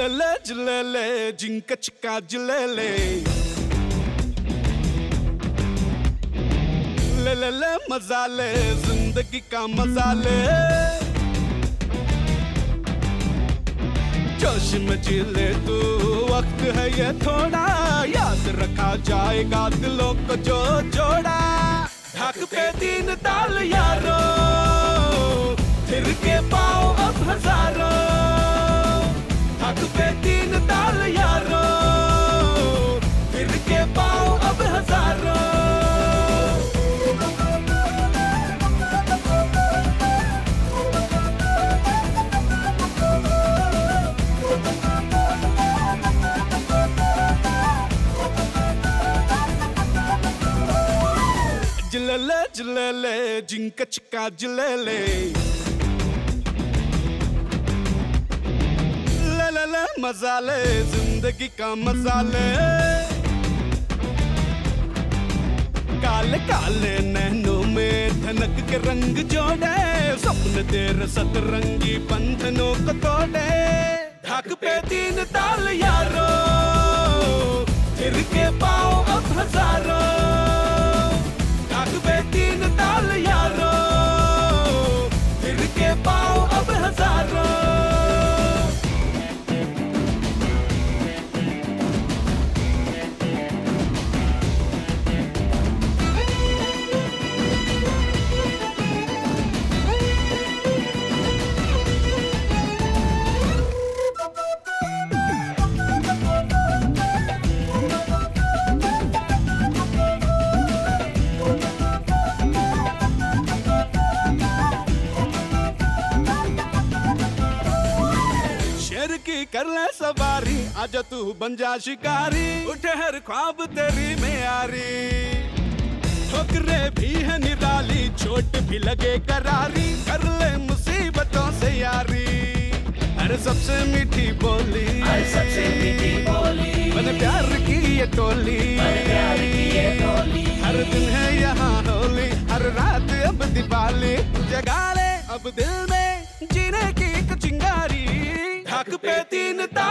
जिलेले zinc चिका जिलेले ले मजा ले जिंदगी का मजा ले जोश में जी ले तू वक्त है ये थोड़ा याद रखा जाएगा दिलों को जो जोड़ा ढाक पे 3 ताल यारो फिर के पाओ अब हजारों ढाक पे 3 ताल यारो फिर के पाओ अब हजारों जिलेले जिंक चिका जिलेले ले मजा ले जिंदगी का मजा ले काले काले नैनों में धनक के रंग जोड़े सपन तेरे सतरंगी बंधनों को तोड़े ढाक पे 3 ताल यारो फिर के पाओ अब हजारों ढाक पे 3 ताल यारो फिर के पाओ अब हजारों की कर ले सवारी आजा तू बन जा शिकारी उठे हर ख्वाब तेरी में यारी ठोकरे भी है निराली चोट भी लगे करारी कर ले मुसीबतों से यारी अरे सबसे मीठी बोली बने प्यार की ये टोली हर दिन है यहाँ होली हर रात अब दिवाली जगा ले अब दिल में जीने की एक चिंगारी ढाक पे 3 ताल